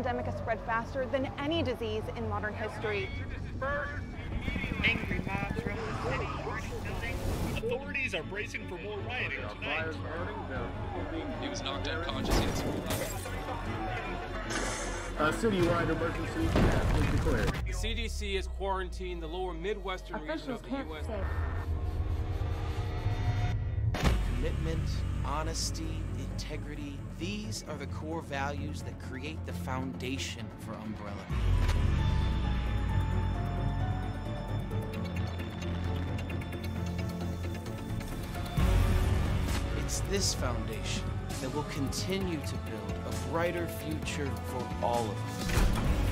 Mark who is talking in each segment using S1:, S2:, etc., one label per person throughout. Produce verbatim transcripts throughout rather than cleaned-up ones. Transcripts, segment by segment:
S1: pandemic has spread faster than any disease in modern history.
S2: Angry mobs throughout the city, burning buildings.
S3: Authorities are bracing for more rioting tonight.
S4: He was knocked unconscious. He had some
S5: A citywide emergency has been declared.
S6: The C D C has quarantined the lower Midwestern region of the U S
S7: Commitment, honesty, integrity, these are the core values that create the foundation for Umbrella. It's this foundation that will continue to build a brighter future for all of us.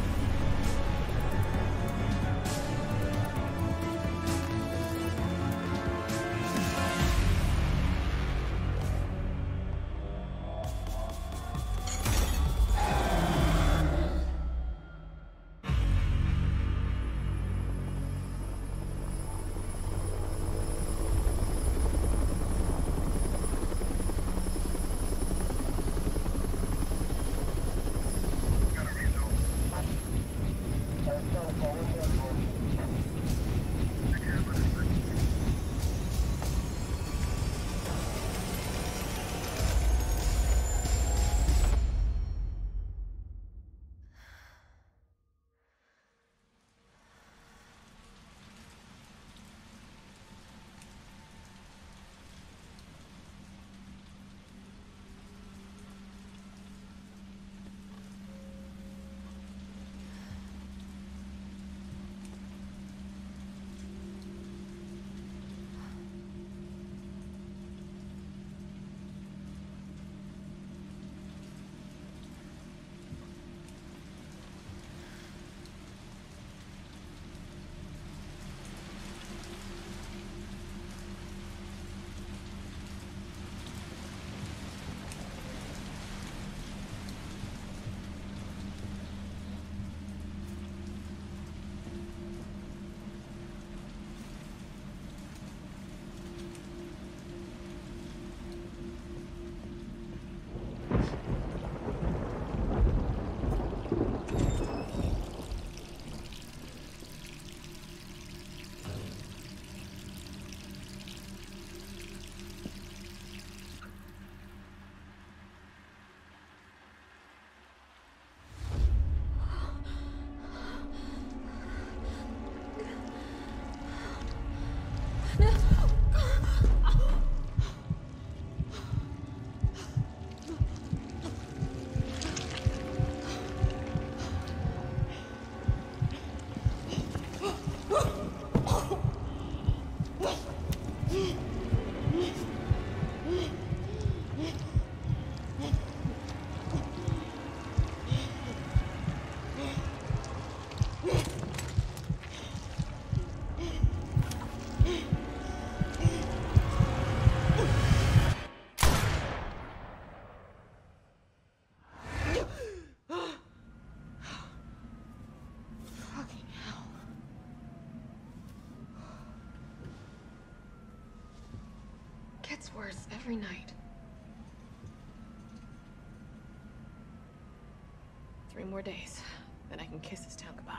S8: Gets worse every night. Three more days, then I can kiss this town goodbye.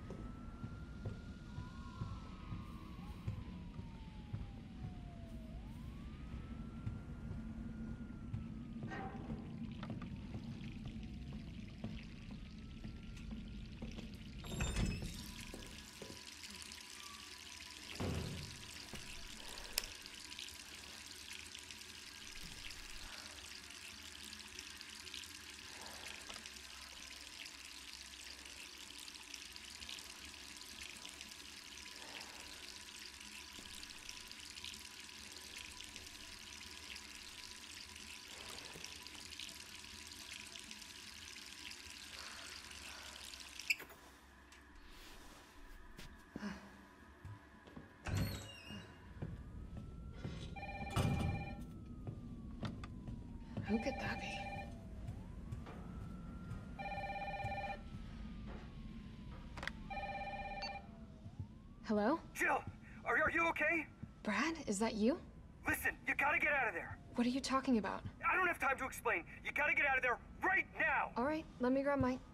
S8: Who could that be? Hello?
S2: Jill, are, are you okay?
S8: Brad, is that you?
S9: Listen, you gotta get out of there.
S8: What are you talking about?
S9: I don't have time to explain. You gotta get out of there right now.
S8: All right, let me grab my...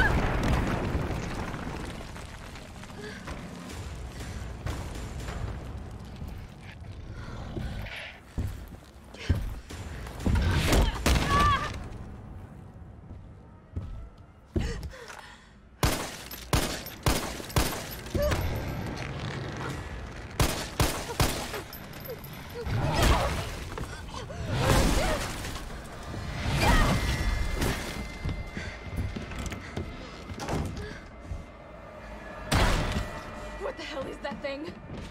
S8: What the hell is that thing?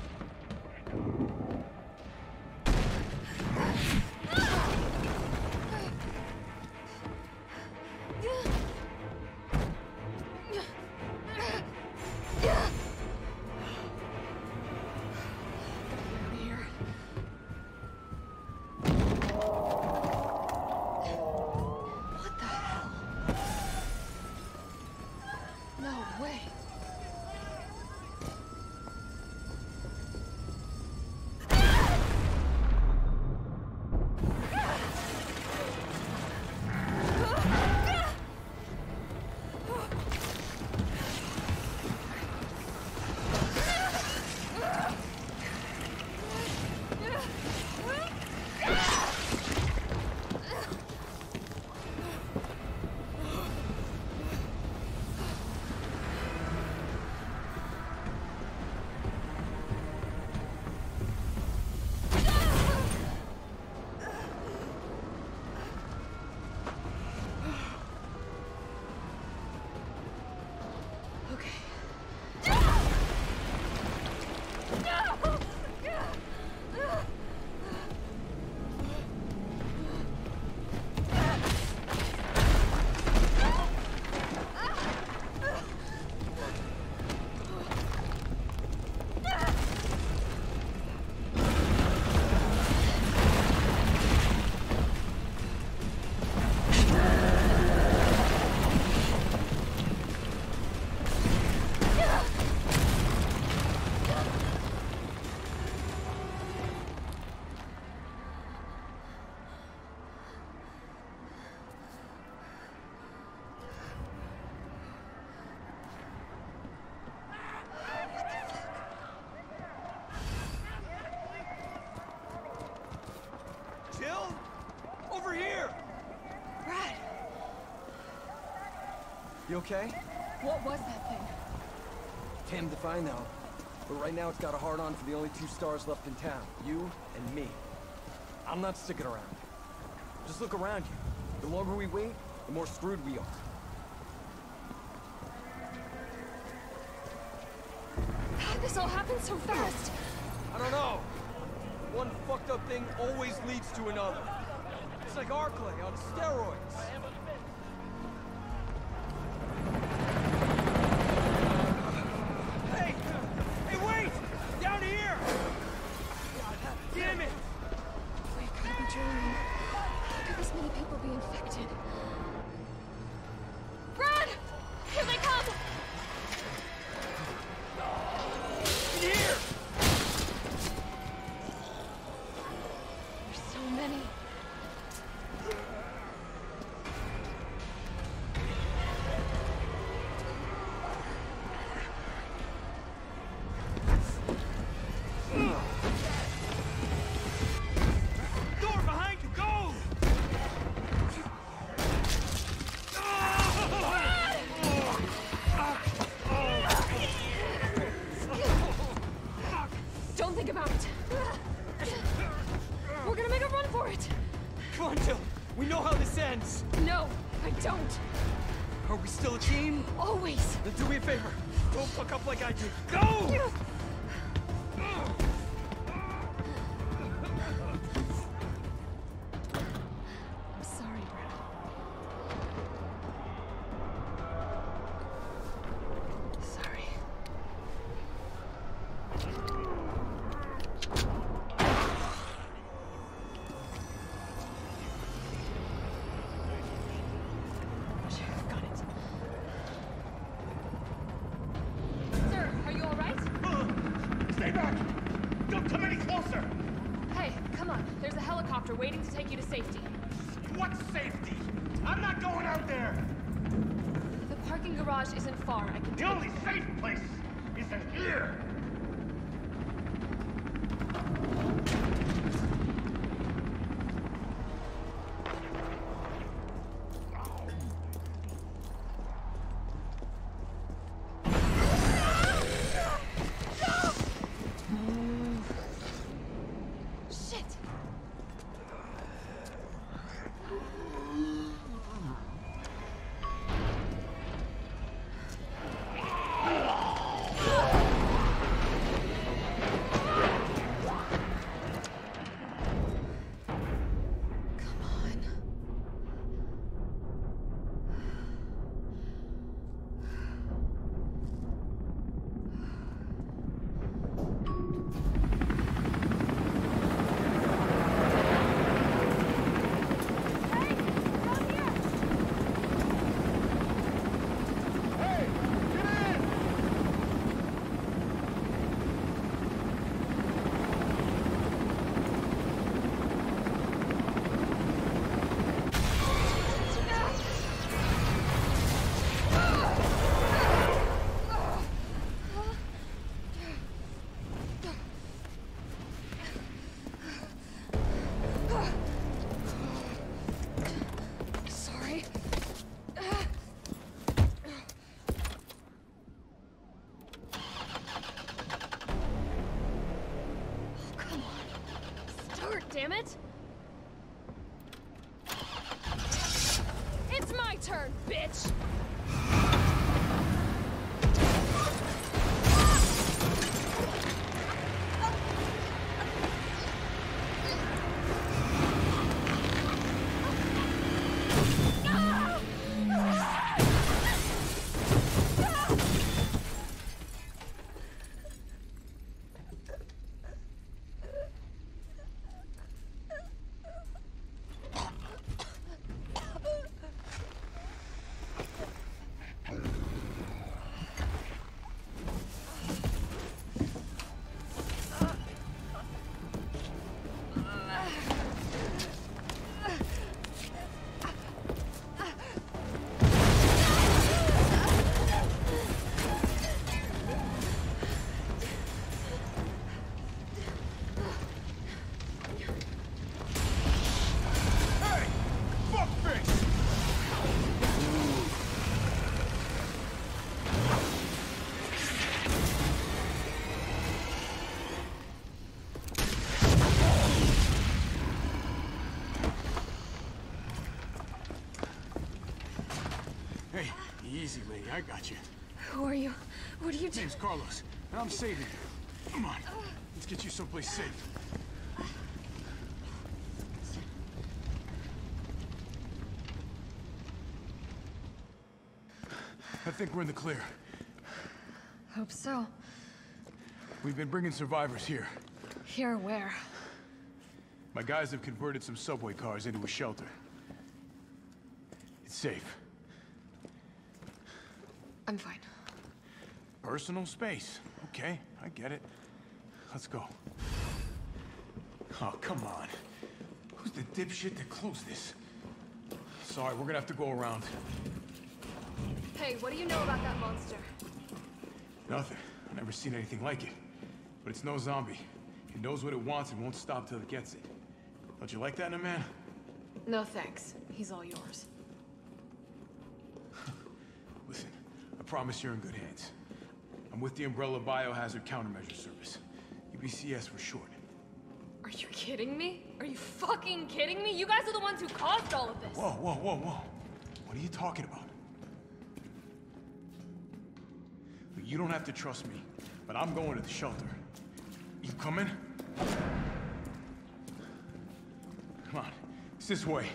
S8: What the hell? No way.
S9: Jill? Over here!
S8: Brad,
S9: You okay?
S8: what was that thing?
S9: Damned if I know. But right now it's got a hard-on for the only two stars left in town. You and me. I'm not sticking around. Just look around you. The longer we wait, the more screwed we are.
S8: This all happened so fast.
S9: I don't know. One fucked up thing always leads to another. It's like Arklay on steroids. Hey! Hey, wait! Down here! God damn it!
S8: We could be dreaming. How could this many people be infected? Brad! Here they come!
S9: In here!
S8: There's so many.
S9: Door behind you, go!
S8: Don't think about it. We're gonna make a run for it.
S9: Come on, Jill. We know how this ends.
S8: No, I don't.
S9: Are we still a team?
S8: Always.
S9: Then do me a favor. Don't fuck up like I did. Go!
S8: I'm sorry, Brad. Sorry. Sheriff, got it. Sir, are you all right? on. There's a helicopter waiting to take you to safety.
S10: What safety? I'm not going out there!
S8: The parking garage isn't far. I can...
S10: The only safe place is in here!
S8: Damn it! It's my turn, bitch!
S10: Easy, lady. I got you.
S8: Who are you? What are you doing?
S10: Name's Carlos, and I'm saving you. Come on. Let's get you someplace safe. I think we're in the clear.
S8: Hope so.
S10: We've been bringing survivors here.
S8: Here where?
S10: My guys have converted some subway cars into a shelter. It's safe.
S8: I'm fine.
S10: Personal space. Okay, I get it. Let's go. Oh, come on. Who's the dipshit that closed this? Sorry, we're gonna have to go around.
S8: Hey, what do you know about that monster?
S10: Nothing. I've never seen anything like it. But it's no zombie. It knows what it wants and won't stop till it gets it. Don't you like that in a man?
S8: No thanks. He's all yours.
S10: Listen, I promise you're in good hands. I'm with the Umbrella Biohazard Countermeasure Service. U B C S for short.
S8: Are you kidding me? Are you fucking kidding me? You guys are the ones who caused all of this.
S10: Whoa, whoa, whoa, whoa. What are you talking about? Look, you don't have to trust me, but I'm going to the shelter. You coming? Come on, it's this way.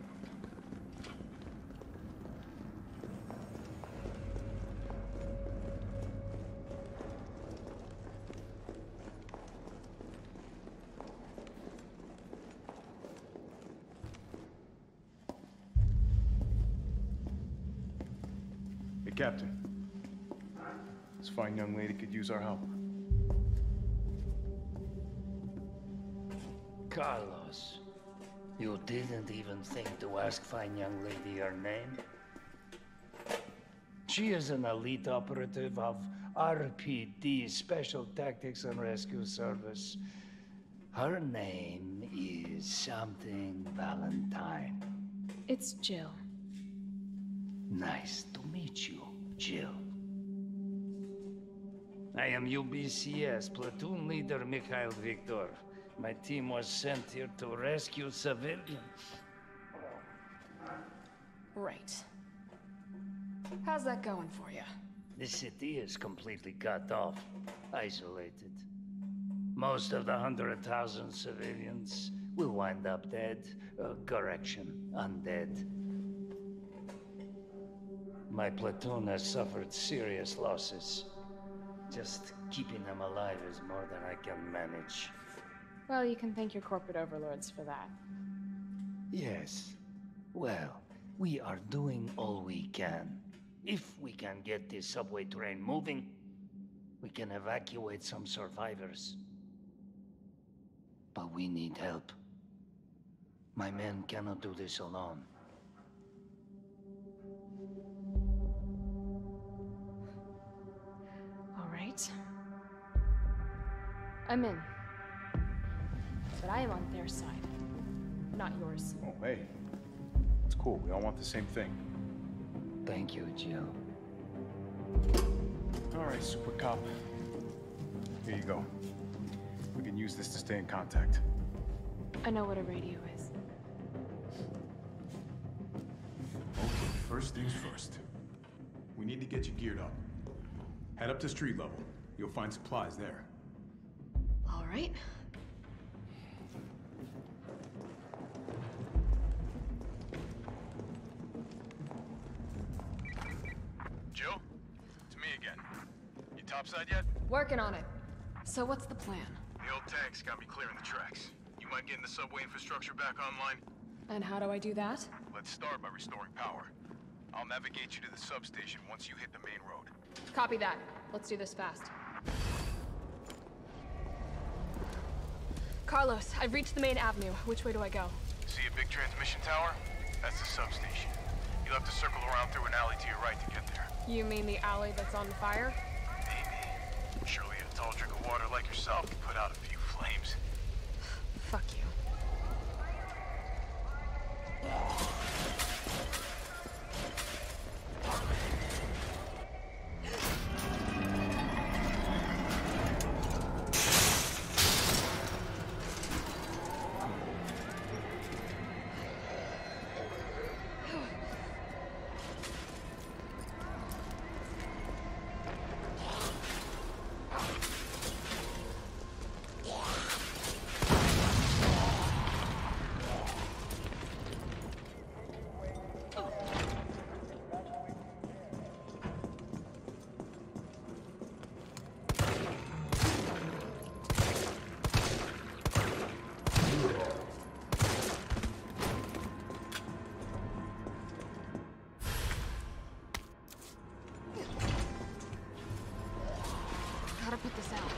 S11: Hey, Captain. This fine young lady could use our help.
S12: Carlos, you didn't even think to ask fine young lady her name? She is an elite operative of R P D, Special Tactics and Rescue Service. Her name is something Valentine.
S8: It's Jill.
S12: Nice to meet you, Jill. I am U B C S platoon leader Mikhail Viktor. My team was sent here to rescue civilians.
S8: Right. How's that going for you?
S12: The city is completely cut off, isolated. Most of the hundred thousand civilians will wind up dead. Uh, correction, undead. My platoon has suffered serious losses. Just keeping them alive is more than I can manage.
S8: Well, you can thank your corporate overlords for that.
S12: Yes. Well, we are doing all we can. If we can get this subway train moving, we can evacuate some survivors. But we need help. My men cannot do this alone.
S8: All right. I'm in. But I am on their side, not yours.
S11: Oh, hey. It's cool. We all want the same thing.
S12: Thank you, Jill.
S11: All right, Super Cop. Here you go. We can use this to stay in contact.
S8: I know what a radio is.
S10: Okay, first things first. We need to get you geared up. Head up to street level. You'll find supplies there.
S8: All right.
S10: Jill? It's me again. You topside yet?
S8: Working on it. So what's the plan?
S10: The old tanks got me clearing the tracks. You mind getting the subway infrastructure back online?
S8: And how do I do that?
S10: Let's start by restoring power. I'll navigate you to the substation once you hit the main road.
S8: Copy that. Let's do this fast. Carlos, I've reached the main avenue. Which way do I go?
S10: See a big transmission tower? That's the substation. You'll have to circle around through an alley to your right to get there.
S8: You mean the alley that's on fire?
S10: Maybe. Surely a tall drink of water like yourself can put out a few flames.
S8: Fuck you. Gotta put this out.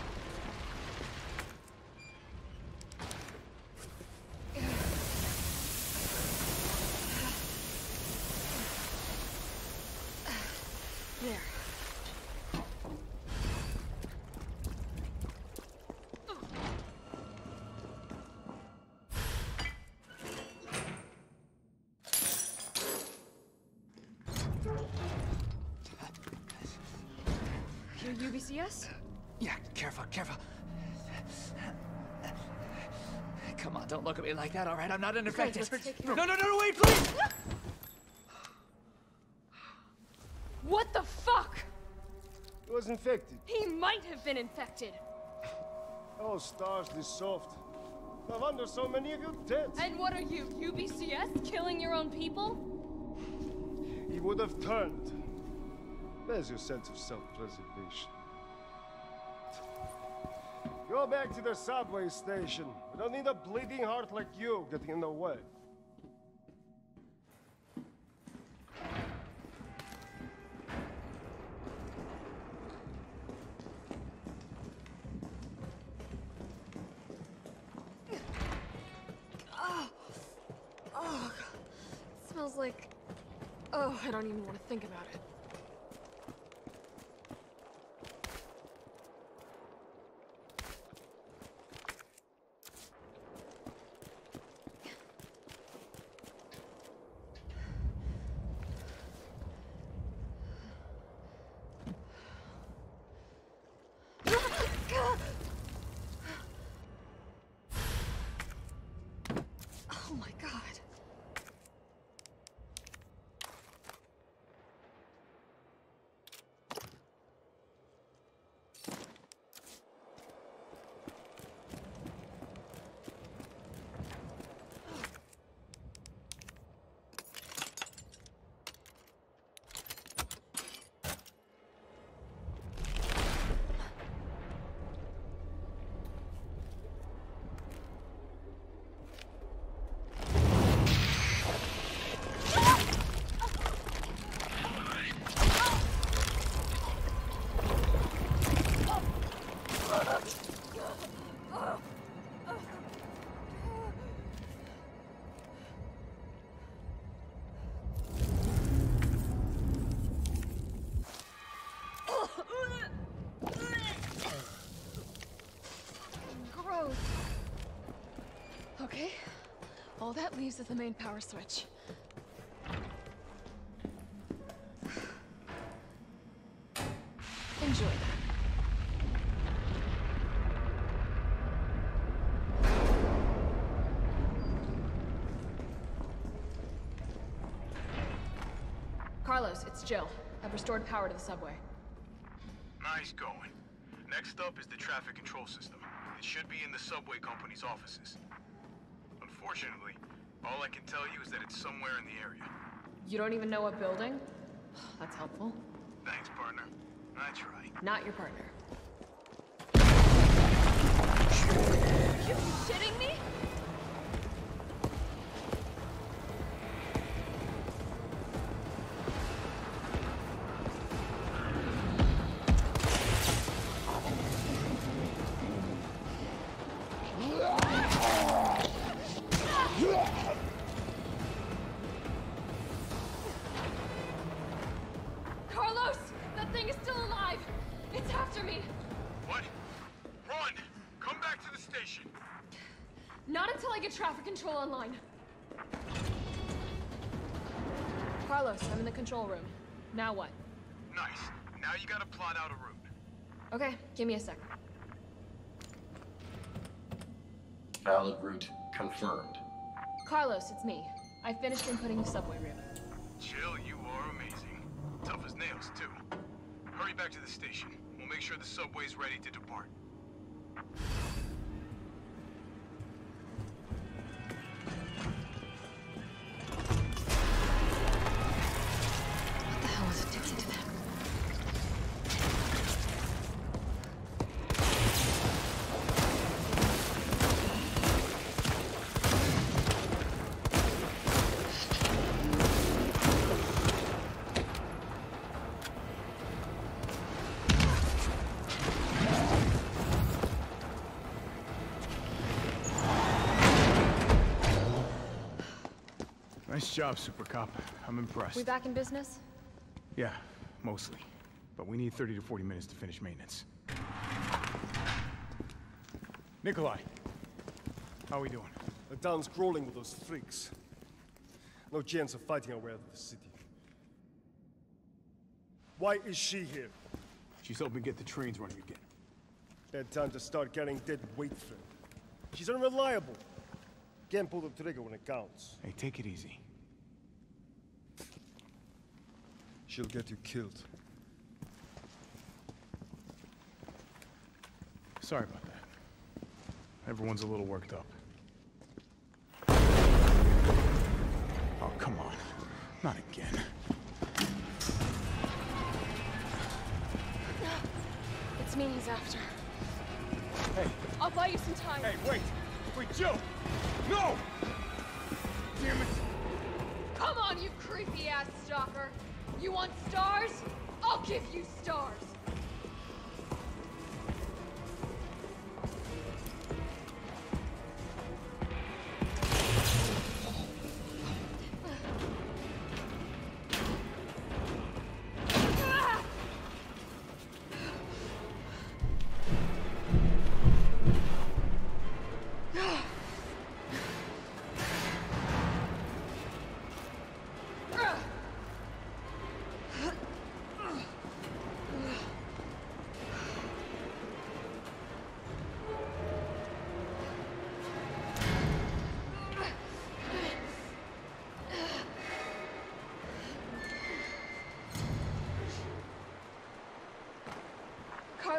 S8: There. You're U B C S?
S13: Yeah, careful, careful. Come on, don't look at me like that, all right? I'm not an
S8: Okay,
S13: infected.
S8: let's take
S13: No,
S8: care
S13: no,
S8: of
S13: no, no, wait, please!
S8: What the fuck?
S14: He was infected.
S8: He might have been infected.
S14: Oh, stars, this soft. No wonder so many of you dead.
S8: And what are you, U B C S? Killing your own people?
S14: He would have turned. There's your sense of self-preservation. Go back to the subway station. We don't need a bleeding heart like you getting in the way.
S8: smells like... Oh, I don't even want to think about it. Oh my god. Gross. Okay, all that leaves is the main power switch. Enjoy that. Carlos, it's Jill. I've restored power to the subway.
S10: Nice going. Next up is the traffic control system. It should be in the subway company's offices. Unfortunately, all I can tell you is that it's somewhere in the area.
S8: You don't even know what building? That's helpful.
S10: Thanks, partner. I try.
S8: Not your partner. You shitting me? Carlos! That thing is still alive! It's after me!
S10: What? Run! Come back to the station!
S8: Not until I get traffic control online. Carlos, I'm in the control room. Now what?
S10: Nice. Now you gotta plot out a route.
S8: Okay, give me a sec.
S15: Valid route confirmed.
S8: Carlos, it's me. I finished inputting the subway route.
S10: Jill, you are amazing. Tough as nails, too. Hurry back to the station. We'll make sure the subway's ready to depart.
S8: What the hell is addicted to that?
S10: Nice job, Super Cop. I'm impressed.
S8: We back in business?
S10: Yeah, mostly. But we need thirty to forty minutes to finish maintenance. Nikolai, how are we doing?
S14: The town's crawling with those freaks. No chance of fighting our way out of the city. Why is she here?
S10: She's helping get the trains running again.
S14: Bad time to start carrying dead weight for her. She's unreliable. Can't pull the trigger when it counts.
S10: Hey, take it easy.
S14: She'll get you killed.
S10: Sorry about that. Everyone's a little worked up. Oh, come on. Not again.
S8: It's me he's after.
S10: Hey.
S8: I'll buy you some time.
S10: Hey, wait! Wait, Jill! No! Damn it!
S8: Come on, you creepy-ass stalker! You want stars? I'll give you stars!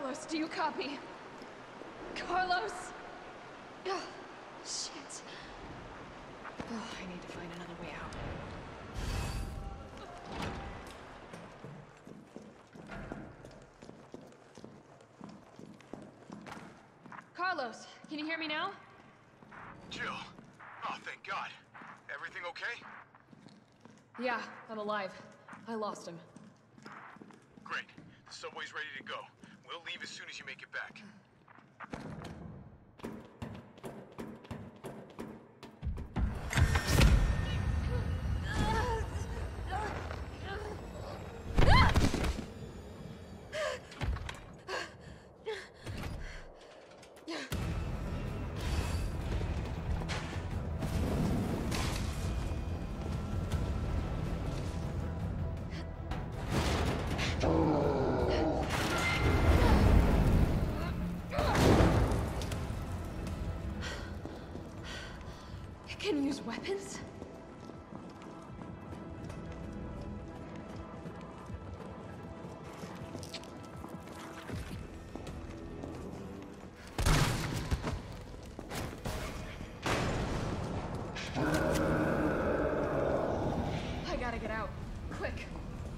S8: Carlos, do you copy? Carlos! Ugh, shit. Oh, I need to find another way out. Carlos, can you hear me now?
S10: Jill! Oh, thank God. Everything okay?
S8: Yeah, I'm alive. I lost him.
S10: Great. The subway's ready to go. We'll leave as soon as you make it back.
S8: Can you use weapons? I gotta get out. Quick.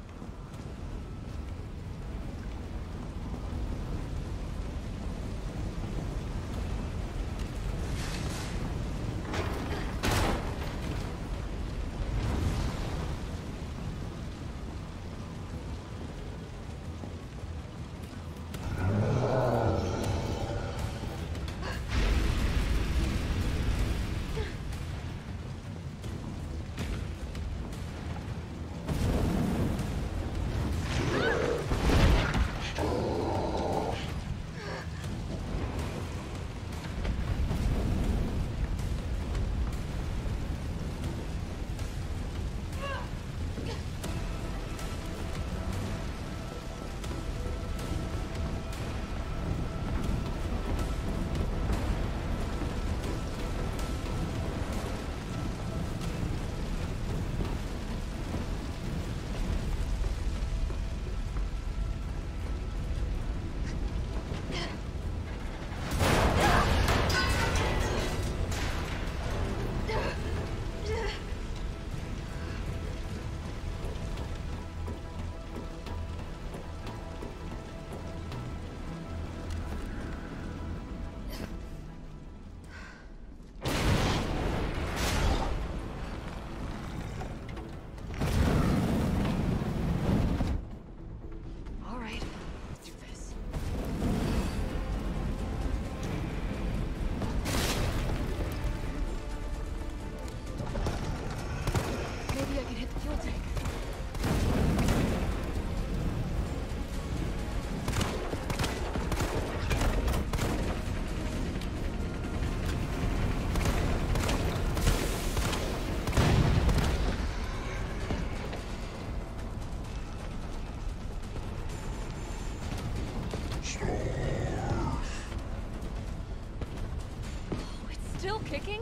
S8: Still kicking?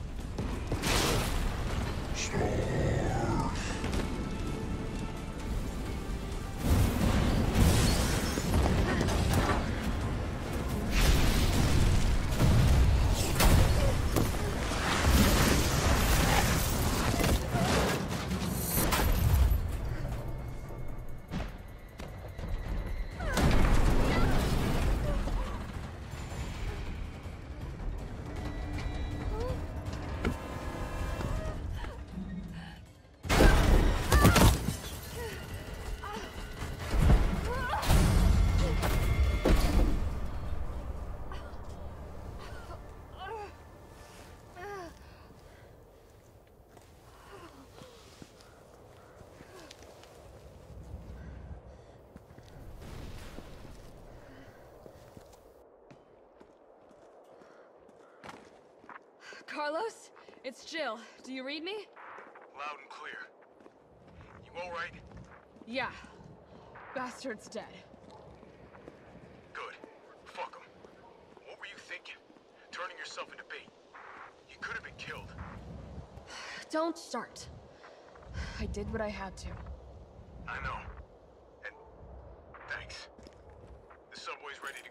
S8: Carlos, it's Jill. Do you read me?
S10: Loud and clear. You all right?
S8: Yeah. Bastard's dead.
S10: Good. Fuck him. What were you thinking? Turning yourself into bait. You could have been killed.
S8: Don't start. I did what I had to.
S10: I know. And thanks. The subway's ready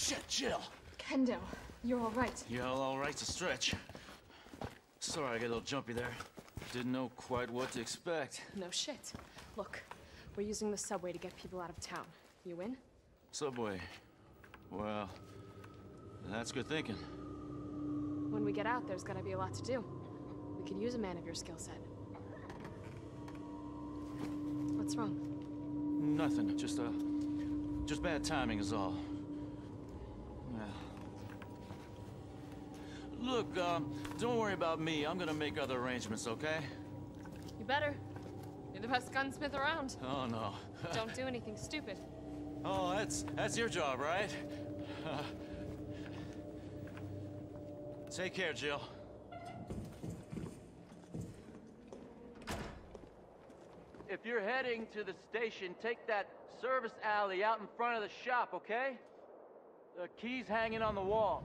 S7: shit, Jill!
S8: Kendo, you're all right.
S7: Yeah, all right's a stretch. Sorry, I got a little jumpy there. Didn't know quite what to expect.
S8: No shit. Look, we're using the subway to get people out of town. You in?
S7: Subway. Well, that's good thinking.
S8: When we get out, there's gonna be a lot to do. We could use a man of your skill set. What's wrong?
S7: Nothing. Just, uh... just bad timing is all. Yeah. Look, um, don't worry about me. I'm gonna make other arrangements, okay?
S8: You better. You're the best gunsmith around.
S7: Oh, no.
S8: Don't do anything stupid.
S7: Oh, that's... that's your job, right? Uh, take care, Jill.
S16: If you're heading to the station, take that service alley out in front of the shop, okay? The key's hanging on the wall.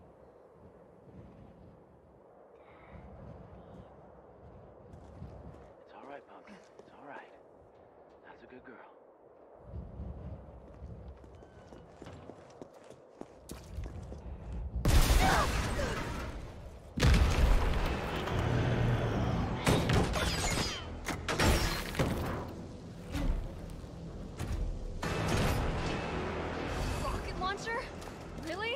S16: It's all right, Pumpkin. It's all right. That's a good girl.
S8: Rocket launcher? Really?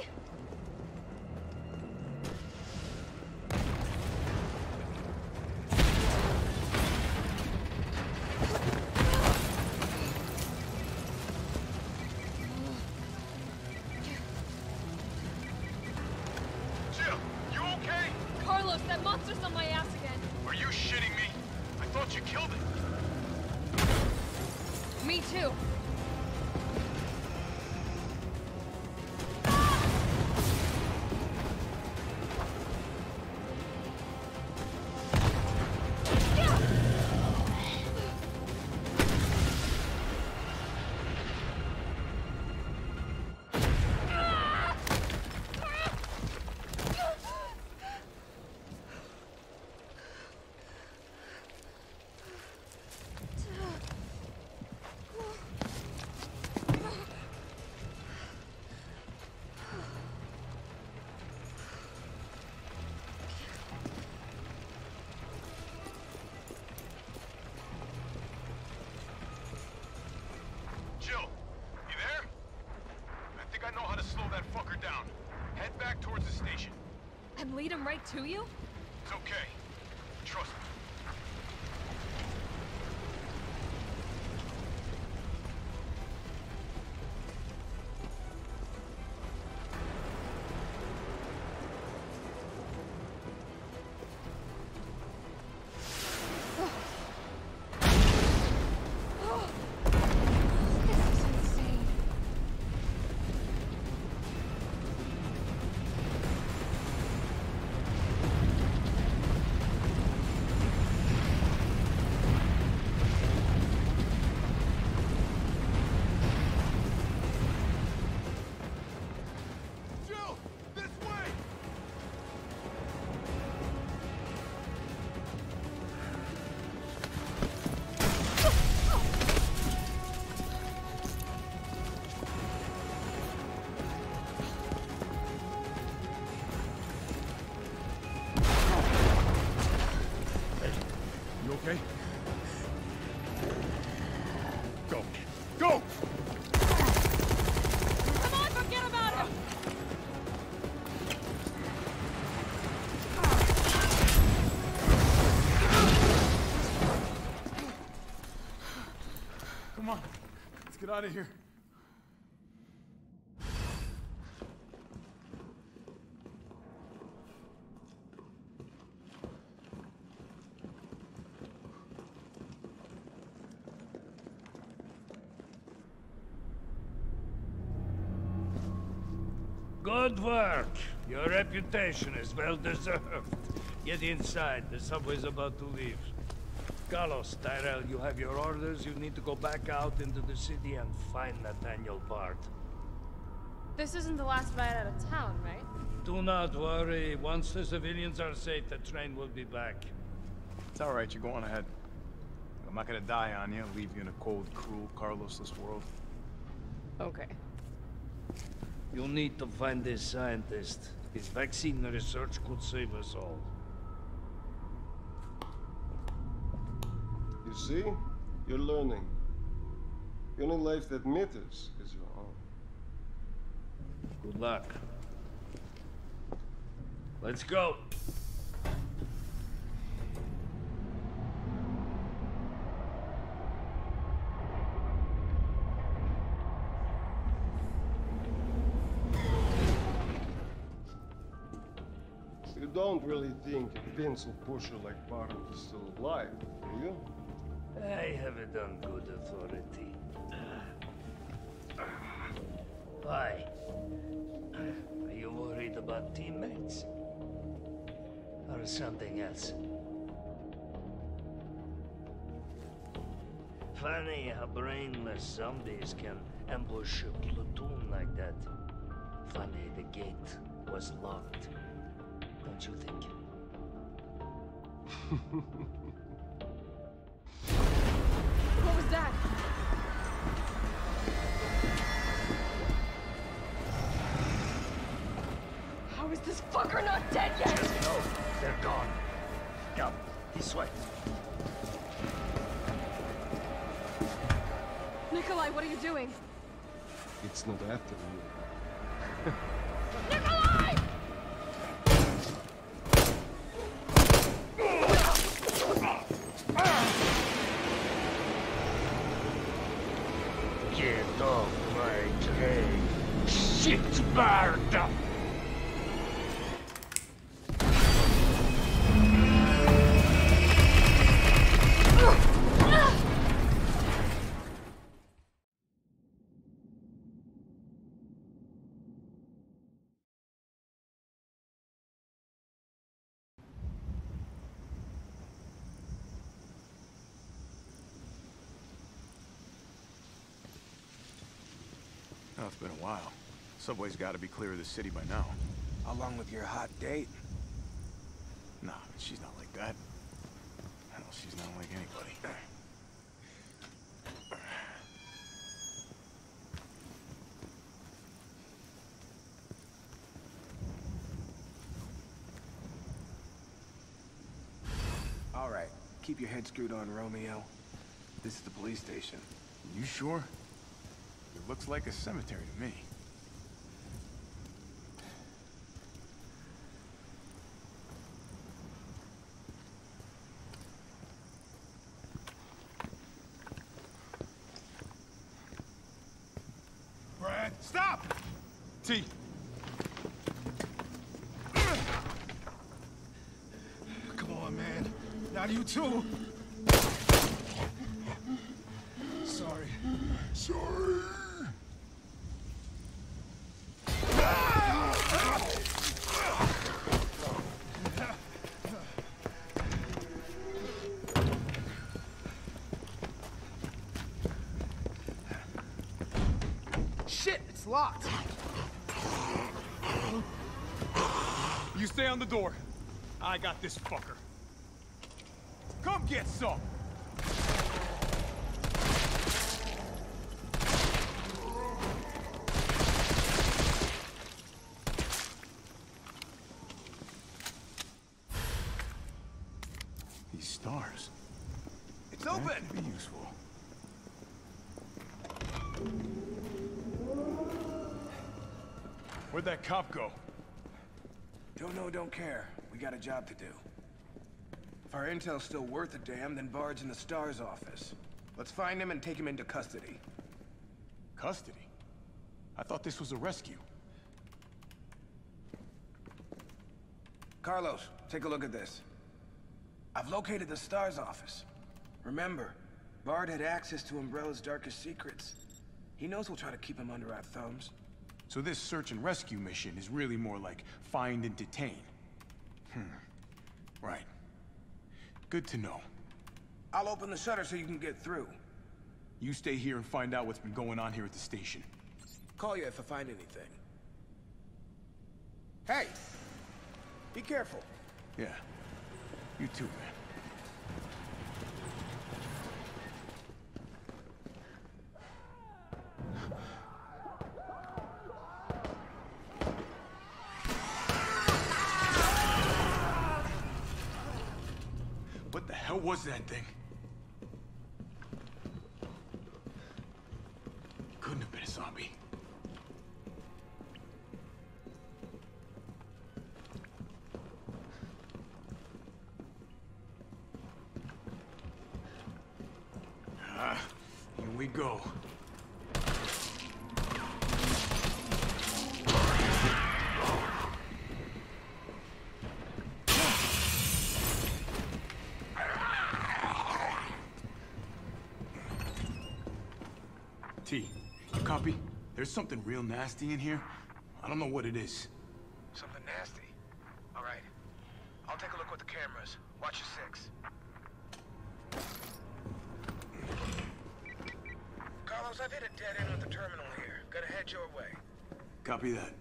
S10: Jill, you okay?
S8: Carlos, that monster's on my ass again.
S10: Are you shitting me? I thought you killed it.
S8: Me too.
S10: Jill, you there? I think I know how to slow that fucker down. Head back towards the station.
S8: And lead him right to you?
S10: It's okay. Trust me.
S8: This is insane.
S10: Jill, this way!
S11: You okay? Go. Go!
S8: Come on, forget about him!
S11: Come on. Let's get out of here.
S17: Good work. Your reputation is well deserved. Get inside. The subway's about to leave. Carlos, Tyrell, you have your orders. You need to go back out into the city and find Nathaniel Bard.
S8: This isn't the last ride out of town, right?
S17: Do not worry. Once the civilians are safe, the train will be back.
S11: It's all right. You go on ahead. I'm not gonna die on you. Leave you in a cold, cruel, Carlosless world.
S8: Okay.
S17: You need to find this scientist. His vaccine research could save us all.
S14: You see? You're learning. The only life that matters is your own.
S17: Good luck. Let's go.
S14: You don't really think a pencil pusher like Barton is still alive, do you?
S17: I have it on good authority. Why? Are you worried about teammates? Or something else? Funny how brainless zombies can ambush a platoon like that. Funny the gate was locked. Don't you think?
S8: What was that? How is this fucker not dead yet?
S17: Just know they're gone. Come, this way.
S8: Nikolai, what are you doing?
S14: It's not after you.
S8: Nikolai!
S17: Get off my train, shitbird!
S11: Oh, it's been a while. Subway's got to be clear of the city by now.
S9: Along with your hot date?
S11: Nah, she's not like that. Hell, she's not like anybody.
S9: All right, keep your head screwed on, Romeo. This is the police station.
S11: You sure? It looks like a cemetery to me.
S10: Brad, stop!
S11: T.
S10: Come on, man. Not you too. Sorry. Sorry.
S18: Shit, it's locked.
S10: You stay on the door. I got this fucker. Come get some.
S11: These stars.
S10: It's open.
S11: That could be useful.
S10: Where'd that cop go?
S9: Don't know, don't care. We got a job to do. If our intel's still worth a damn, then Bard's in the STARS office. Let's find him and take him into custody.
S11: Custody? I thought this was a rescue.
S9: Carlos, take a look at this. I've located the STARS office. Remember, Bard had access to Umbrella's darkest secrets. He knows we'll try to keep him under our thumbs.
S11: So this search and rescue mission is really more like find and detain. Hmm. Right. Good to know.
S9: I'll open the shutter so you can get through.
S11: You stay here and find out what's been going on here at the station.
S9: Call you if I find anything. Hey! Be careful.
S11: Yeah. You too, man. What the hell was that thing? Couldn't have been a zombie. Ah, here we go. T, you copy? There's something real nasty in here. I don't know what it is.
S10: Something nasty? All right. I'll take a look with the cameras. Watch your six. Carlos, I've hit a dead end at the terminal here. Gonna head your way.
S11: Copy that.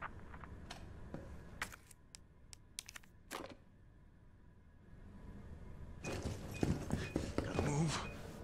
S11: Gotta move.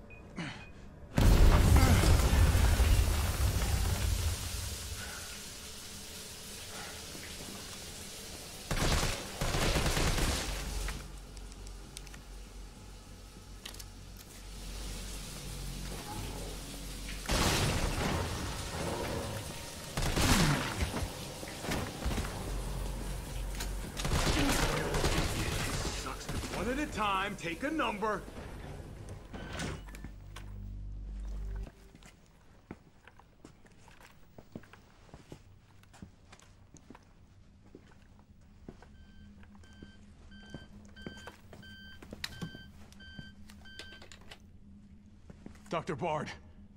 S11: One at a time, take a number. Doctor Bard.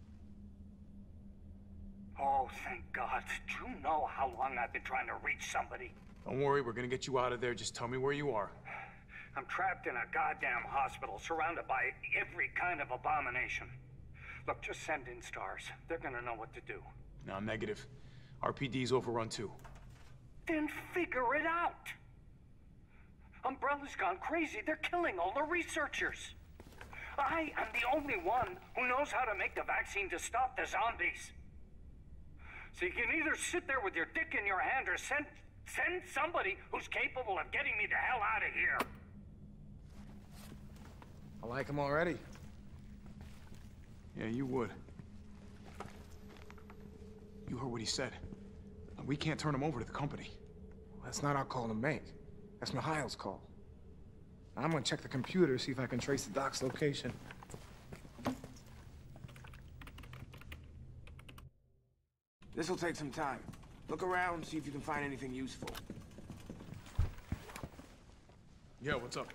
S18: Oh, thank God. Do you know how long I've been trying to reach somebody?
S11: Don't worry, we're gonna get you out of there. Just tell me where you are.
S18: I'm trapped in a goddamn hospital, surrounded by every kind of abomination. Look, just send in stars. They're gonna know what to do.
S11: No, negative. R P D's overrun too.
S18: Then figure it out! Umbrella's gone crazy. They're killing all the researchers. I am the only one who knows how to make the vaccine to stop the zombies. So you can either sit there with your dick in your hand or send, send somebody who's capable of getting me the hell out of here.
S9: I like him already.
S11: Yeah, you would. You heard what he said. We can't turn him over to the company.
S9: That's not our call to make. That's Mikhail's call. I'm gonna check the computer, see if I can trace the doc's location.
S19: This'll take some time. Look around, see if you can find anything useful.
S11: Yeah, what's up?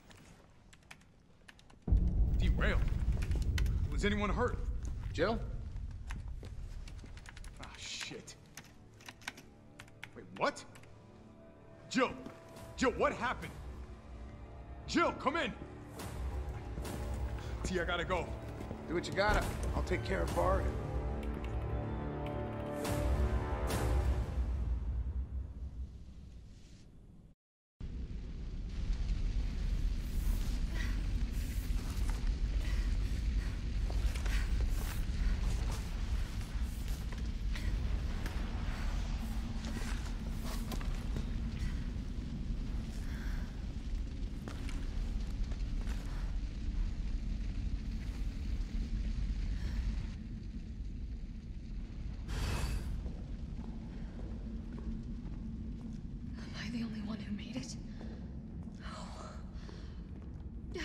S11: Derailed? Was anyone hurt?
S9: Jill?
S11: Ah, shit. Wait, what? Jill! Jill, what happened? Jill, come in! T, I gotta go.
S9: Do what you gotta. I'll take care of Bard.
S8: The only one who made it? Oh. No.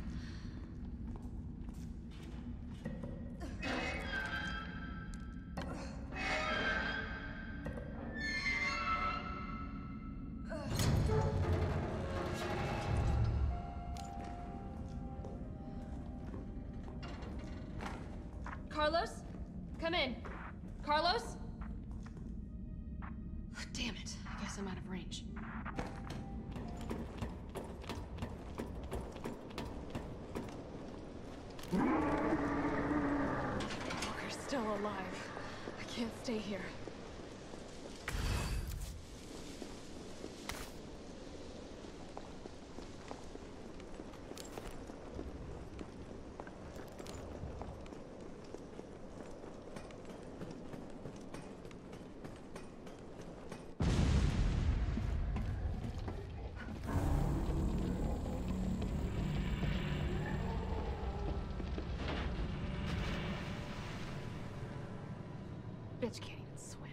S8: Carlos? Come in. Carlos? Damn it. I guess I'm out of range. Walker's still alive. I can't stay here. bitch can't even swim.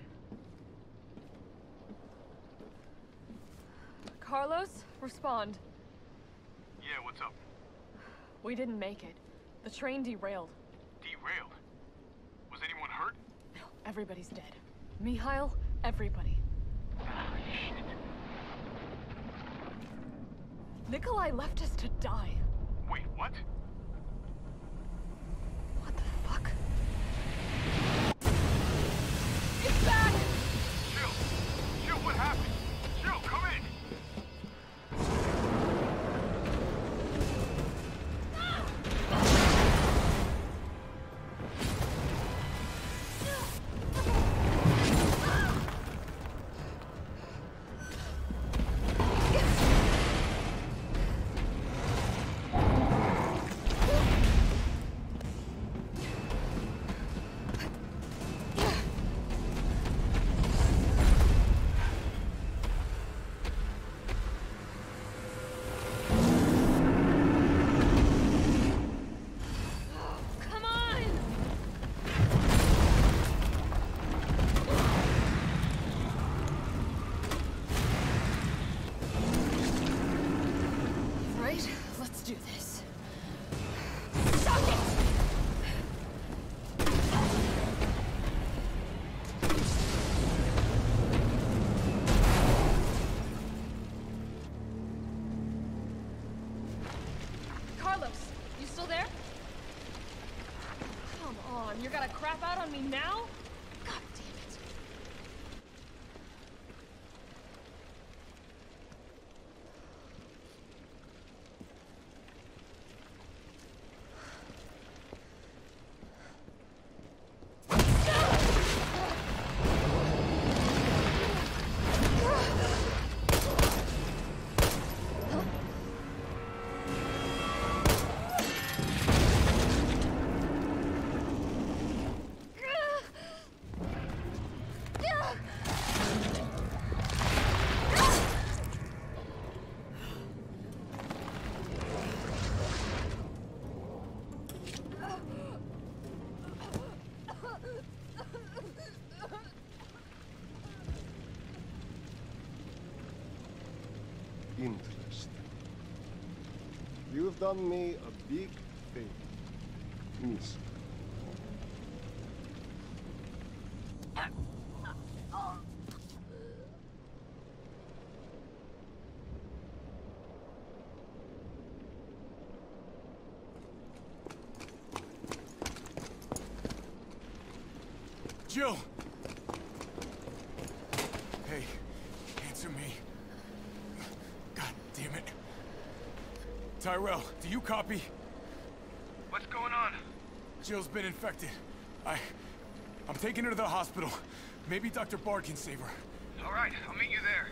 S8: Carlos, respond.
S10: Yeah, what's up?
S8: We didn't make it. The train derailed.
S10: Derailed? Was anyone hurt?
S8: No, everybody's dead. Mikhail, everybody.
S10: Ah, shit.
S8: Nikolai left us to die.
S10: Wait, what?
S8: What the fuck? It's back!
S10: Jill! Jill, what happened? Jill, come in!
S8: You're gonna crap out on me now? God damn it.
S14: Interesting. You've done me a big favor, miss.
S11: Jill! Hey, answer me. God damn it. Tyrell, do you copy?
S10: What's going on?
S11: Jill's been infected. I... I'm taking her to the hospital. Maybe Doctor Bard can save her.
S10: All right, I'll meet you there.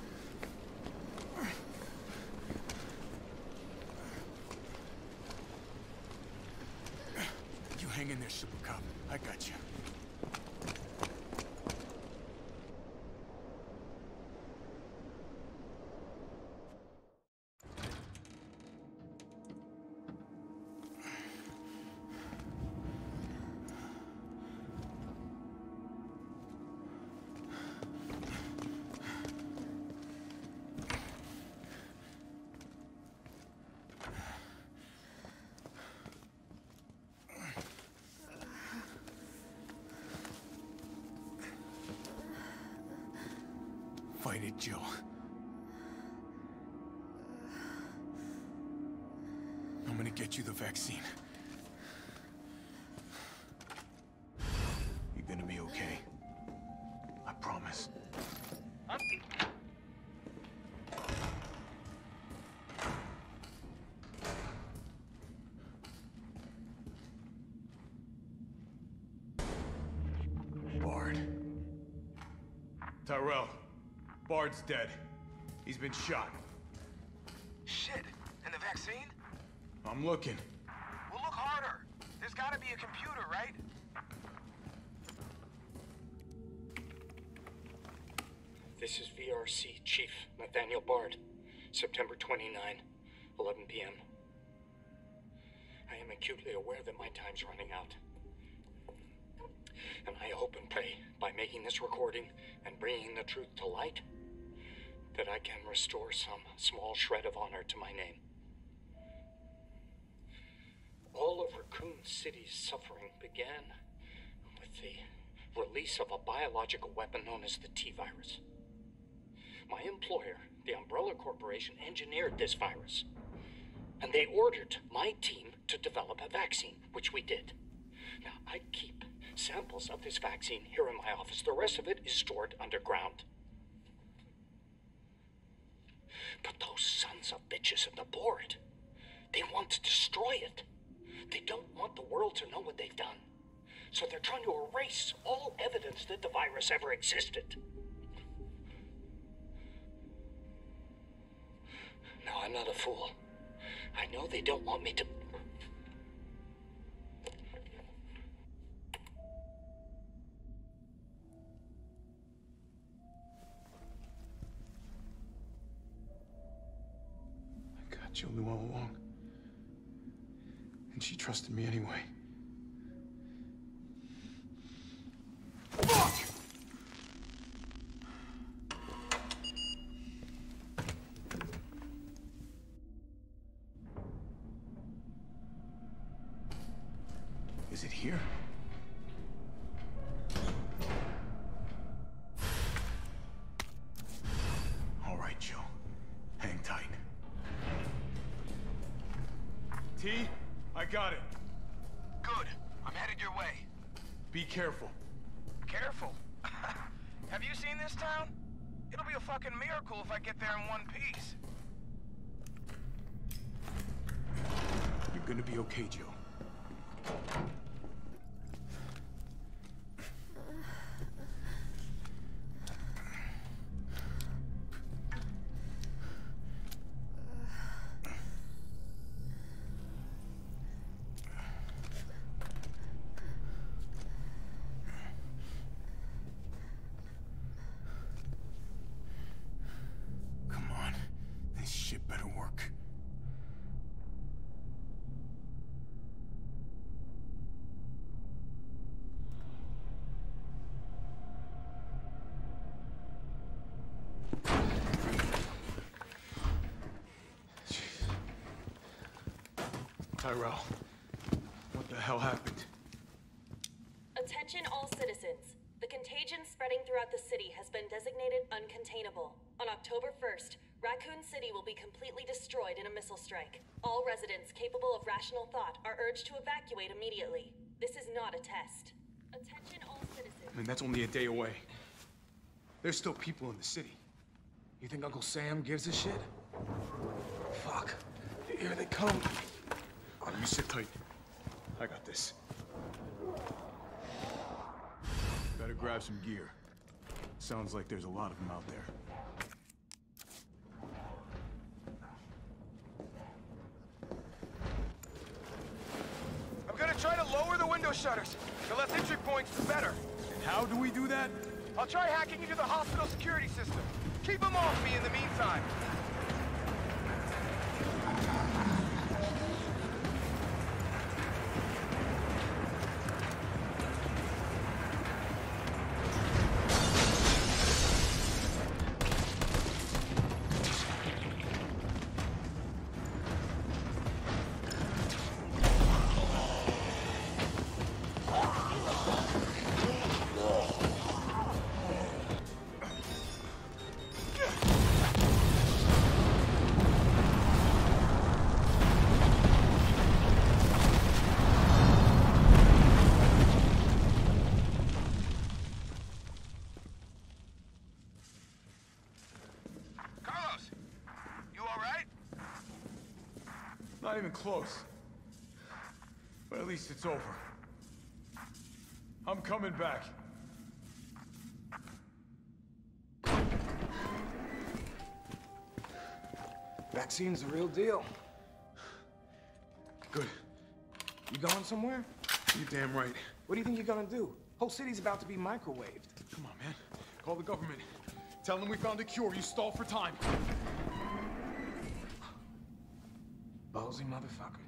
S11: You hang in there, Super Cop. I got you. Fight it, Jill. I'm gonna get you the vaccine. You're gonna be okay. I promise. Bard. Tyrell. Bard's dead. He's been shot.
S19: Shit! And the vaccine?
S11: I'm looking.
S19: Well, look harder. There's gotta be a computer, right?
S20: This is V R C Chief Nathaniel Bard. September twenty-ninth, eleven p m I am acutely aware that my time's running out. And I hope and pray, by making this recording and bringing the truth to light, that I can restore some small shred of honor to my name. All of Raccoon City's suffering began with the release of a biological weapon known as the T-virus. My employer, the Umbrella Corporation, engineered this virus, and they ordered my team to develop a vaccine, which we did. Now, I keep samples of this vaccine here in my office. The rest of it is stored underground. But those sons of bitches at the board, they want to destroy it. They don't want the world to know what they've done. So they're trying to erase all evidence that the virus ever existed. Now, I'm not a fool. I know they don't want me to...
S11: Jill knew all along. And she trusted me anyway. Fuck! Is it here? All right, Jill. Hang tight. T, I got it.
S19: Good. I'm headed your way.
S11: Be careful.
S19: Careful. Have you seen this town? It'll be a fucking miracle if I get there in one piece.
S11: You're gonna be okay, Jill. Tyrell, what the hell happened?
S21: Attention all citizens. The contagion spreading throughout the city has been designated uncontainable. On October first, Raccoon City will be completely destroyed in a missile strike. All residents capable of rational thought are urged to evacuate immediately. This is not a test. Attention all citizens.
S11: I mean, that's only a day away. There's still people in the city.
S19: You think Uncle Sam gives a shit? Fuck. Here they come.
S11: Oh, you sit tight. I got this. Better grab some gear. Sounds like there's a lot of them out there.
S19: I'm gonna try to lower the window shutters. The less entry points, the better.
S11: And how do we do that?
S19: I'll try hacking into the hospital security system. Keep them off me in the meantime.
S11: Not even close. But at least it's over. I'm coming back.
S19: Vaccine's the real deal.
S11: Good.
S19: You going somewhere?
S11: You damn right.
S19: What do you think you're gonna do? Whole city's about to be microwaved.
S11: Come on, man. Call the government. Tell them we found a cure. You stall for time.
S19: Ballsy motherfucker.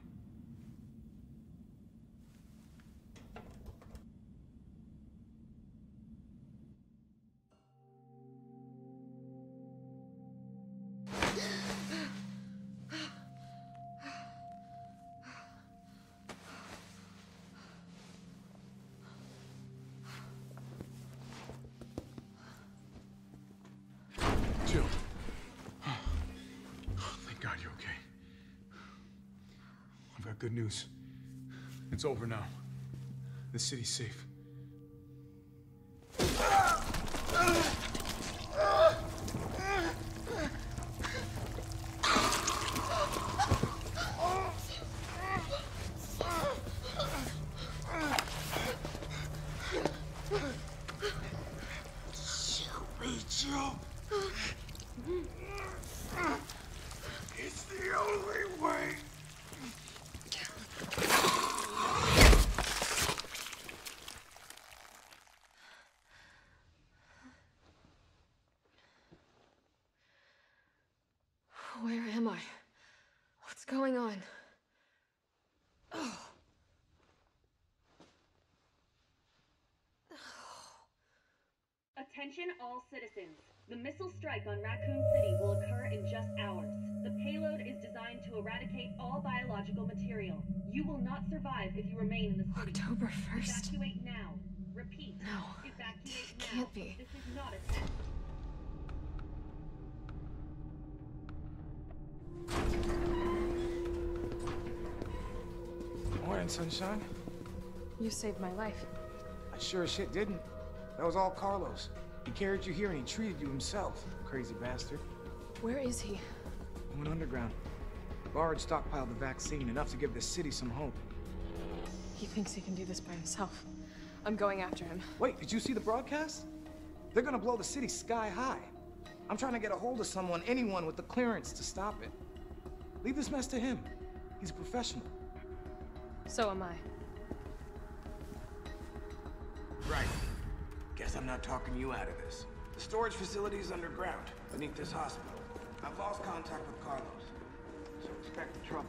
S11: got good news. It's over now. The city's safe.
S1: It's the only way.
S8: Where am I? What's going on? Oh.
S21: Attention all citizens. The missile strike on Raccoon City will occur in just hours. The payload is designed to eradicate all biological material. You will not survive if you remain in the city.
S8: October first?
S21: Evacuate now. Repeat.
S8: No.
S21: Evacuate now.
S8: Can't be.
S21: This is not a test.
S22: Morning, sunshine.
S8: You saved my life.
S22: I sure as shit didn't. That was all Carlos. He carried you here and he treated you himself, crazy bastard.
S8: Where is he?
S22: He went underground. Bard stockpiled the vaccine, enough to give the city some hope.
S8: He thinks he can do this by himself. I'm going after him.
S22: Wait, did you see the broadcast? They're gonna blow the city sky high. I'm trying to get a hold of someone, anyone with the clearance to stop it. Leave this mess to him. He's a professional.
S8: So am I.
S9: Right. Guess I'm not talking you out of this. The storage facility is underground, beneath this hospital. I've lost contact with Carlos, so expect trouble.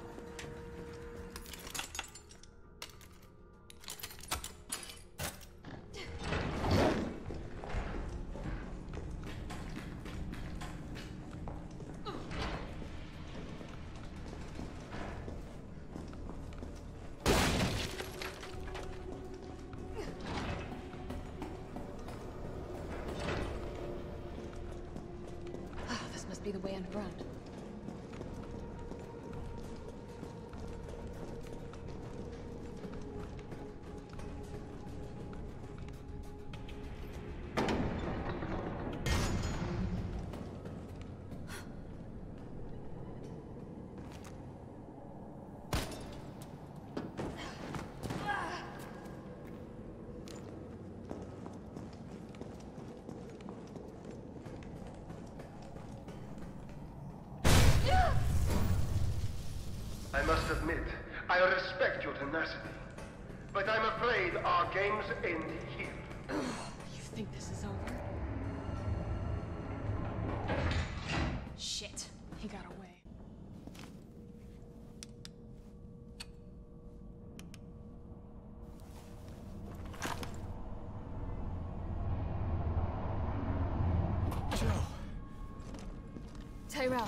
S8: Be the way underground.
S1: I must admit, I respect your tenacity. But I'm afraid our games end here.
S8: You think this is over? Shit. He got away.
S9: Joe.
S8: Tyrell.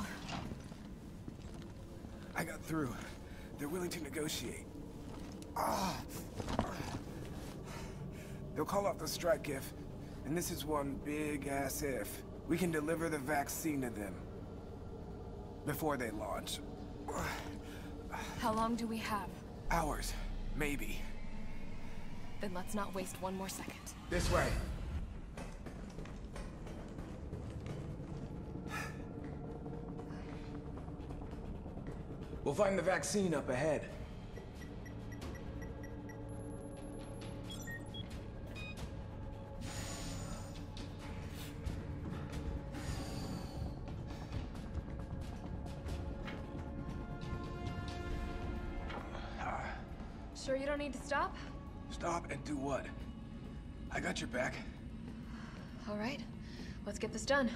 S9: I got through. They're willing to negotiate. Ah. They'll call off the strike if, and this is one big-ass if, we can deliver the vaccine to them before they launch.
S8: How long do we have?
S9: Hours, maybe.
S8: Then let's not waste one more second.
S9: This way. We'll find the vaccine up ahead.
S8: Sure you don't need to stop?
S9: Stop and do what? I got your back.
S8: All right, let's get this done.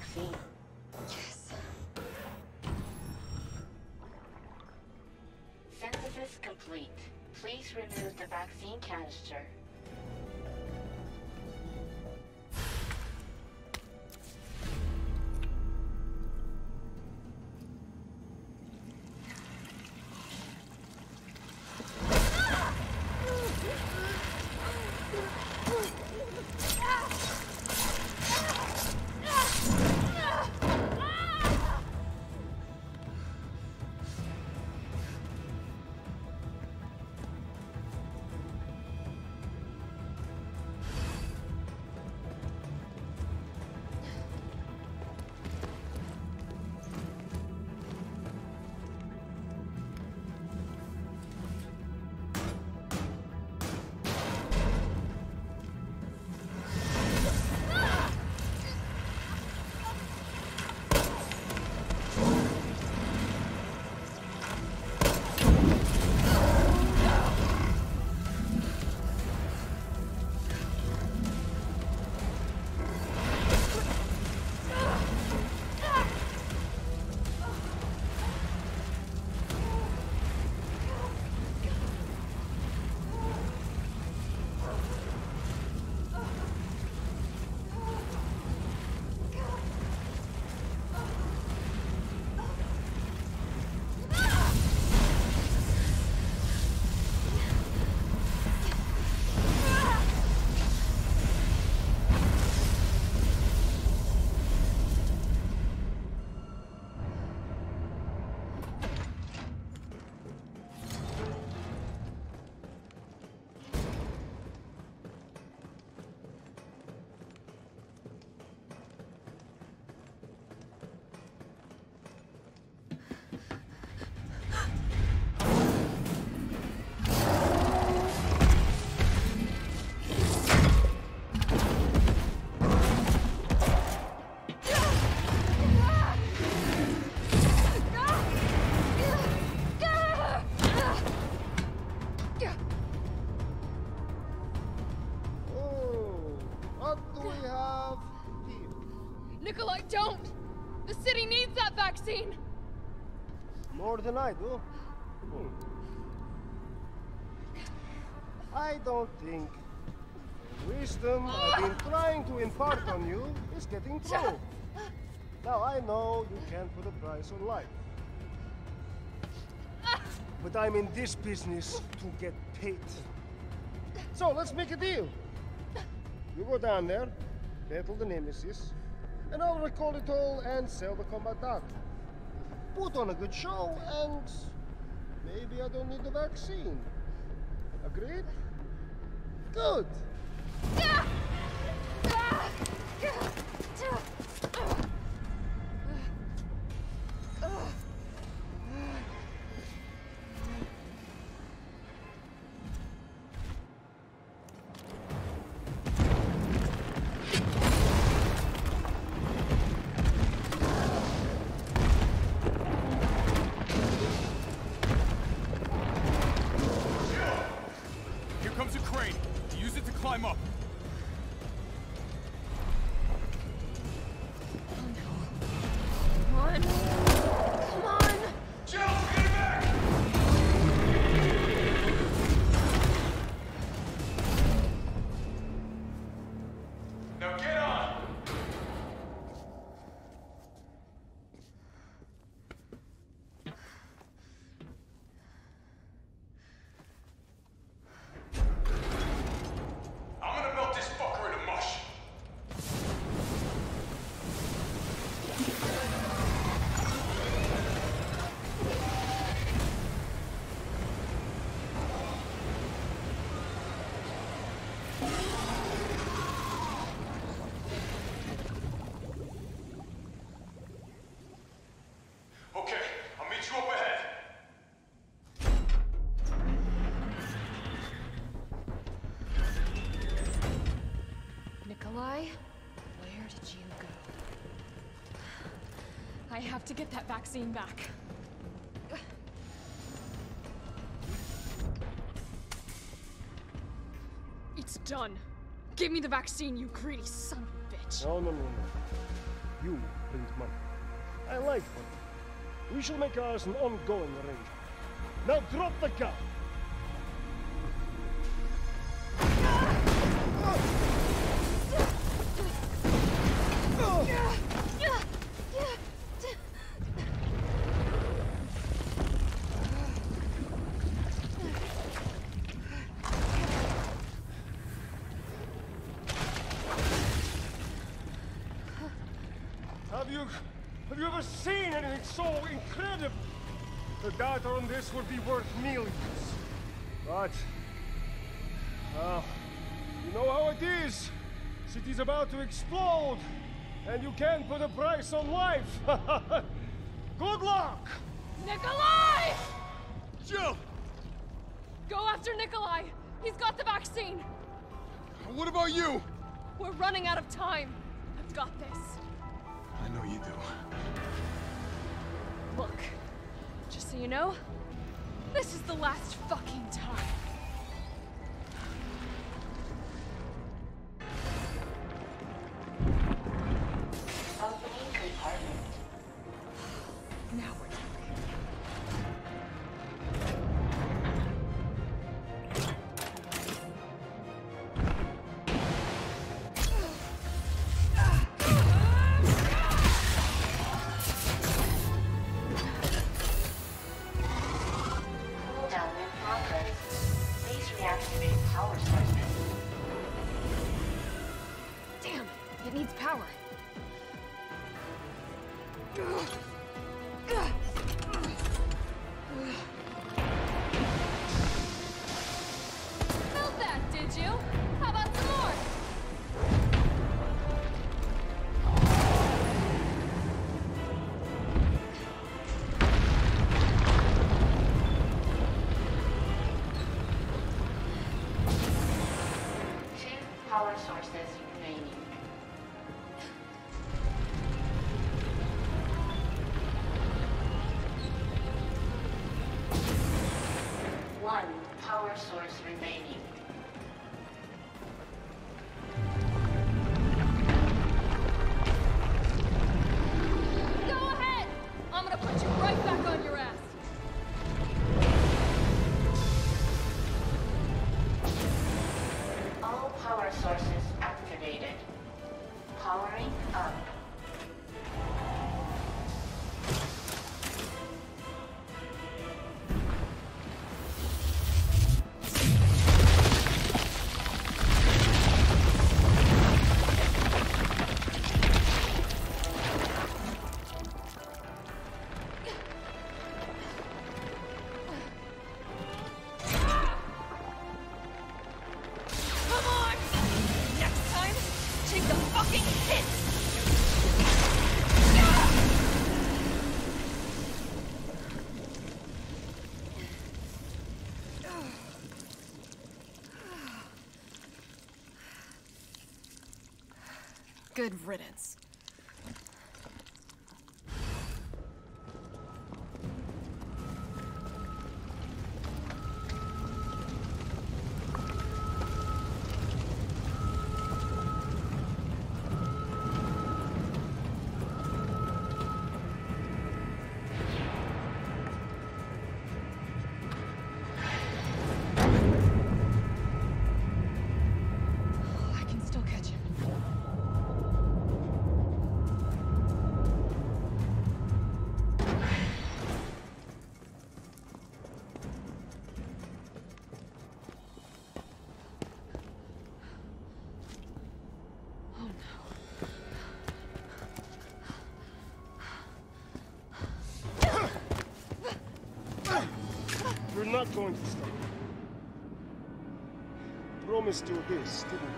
S3: vaccine.
S8: Yes.
S3: Synthesis complete. Please remove the vaccine canister.
S8: Nikolai, don't! The city needs that vaccine!
S14: More than I do. Hmm. I don't think the wisdom I've been trying to impart on you is getting through. Now, I know you can't put a price on life. But I'm in this business to get paid. So, let's make a deal. You go down there, battle the Nemesis, and I'll recall it all and sell the combat data. Put on a good show, and maybe I don't need the vaccine. Agreed? Good.
S10: Climb up.
S8: Come on. Come on.
S10: Jill, get back! Now get on.
S8: Where did you go? I have to get that vaccine back. It's done. Give me the vaccine, you greedy son of a bitch.
S14: No, no, no, no. You print money. I like money. We shall make ours an ongoing arrangement. Now drop the gun! Have you... have you ever seen anything so incredible? The data on this would be worth millions. But... well, you know how it is. City's about to explode, and you can't put a price on life. Good luck!
S8: Nikolai!
S11: Jill!
S8: Go after Nikolai! He's got the vaccine!
S11: What about you?
S8: We're running out of time. I've got this.
S11: I know you do.
S8: Look, just so you know, this is the last fucking time.
S3: Opening compartment.
S8: Now we're talking.
S3: Cooldown in progress. Please reactivate power sources.
S8: Damn, it needs power. Felt that, did you? How about some more?
S3: Two power sources remaining. One power source remaining.
S8: Go ahead! I'm gonna put you right back on your ass.
S3: All power sources activated. Powering up.
S8: Come on! Next time, take the fucking hit! Good riddance. I can still catch him. Oh no.
S14: We're not going to stop. Promised you this, didn't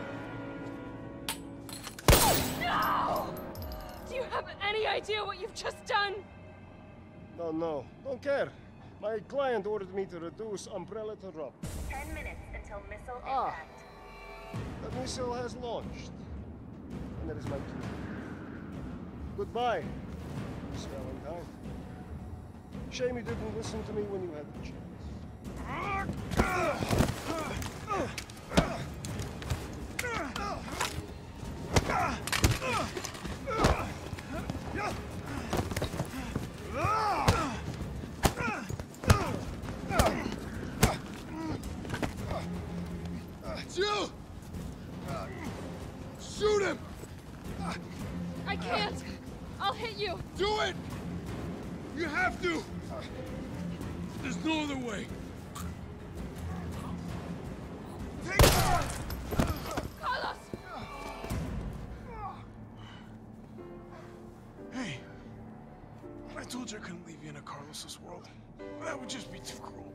S14: we?
S8: No! Do you have any idea what you've just done?
S14: No, no, don't care. My client ordered me to reduce Umbrella to rubble.
S21: Ten minutes until missile
S14: Ah.
S21: impact.
S14: The missile has launched. And that is my cue. Goodbye, Miss Valentine. Shame you didn't listen to me when you had the chance.
S17: do! There's no other way.
S8: Carlos!
S11: Hey, I told you I couldn't leave you in a Carlos's world. That would just be too cruel.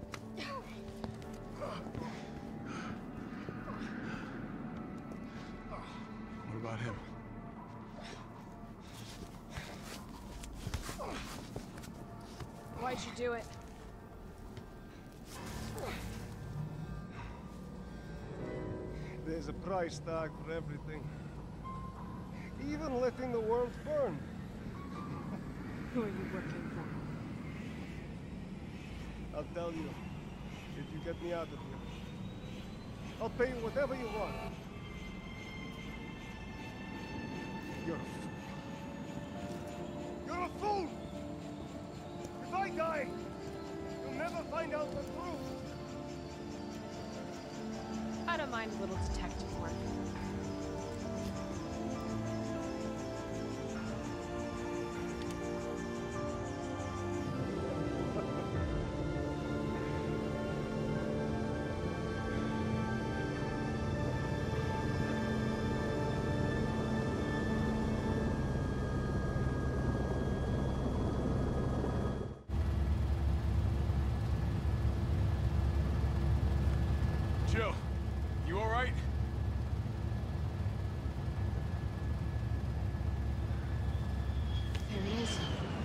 S11: What about him?
S8: Why'd you do it?
S14: There's a price tag for everything. Even letting the world burn.
S8: Who are you working for?
S14: I'll tell you, if you get me out of here. I'll pay you whatever you want. You're a fool. You're a fool! If I die, you'll never find out the truth.
S8: I don't mind a little detective work.
S11: Jill, you all right?
S8: There he is.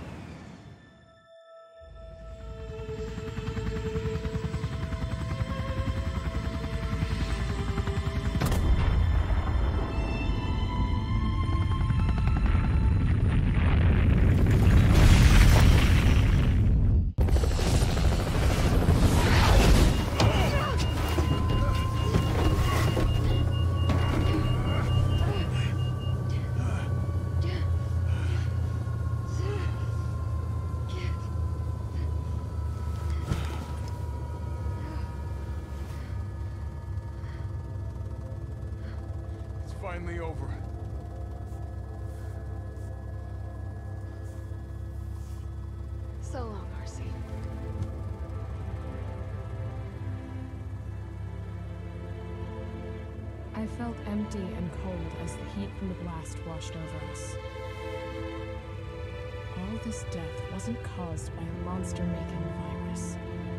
S11: It's finally over.
S8: So long, Marcy.
S4: I felt empty and cold as the heat from the blast washed over us. All this death wasn't caused by a monster-making virus.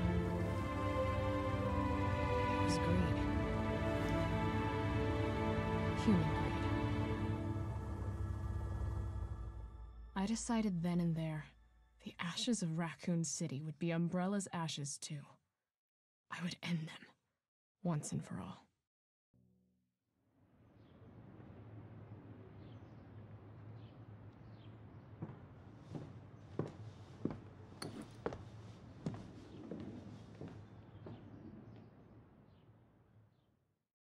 S4: It was greed. Human greed. I decided then and there, the ashes of Raccoon City would be Umbrella's ashes too. I would end them, once and for all.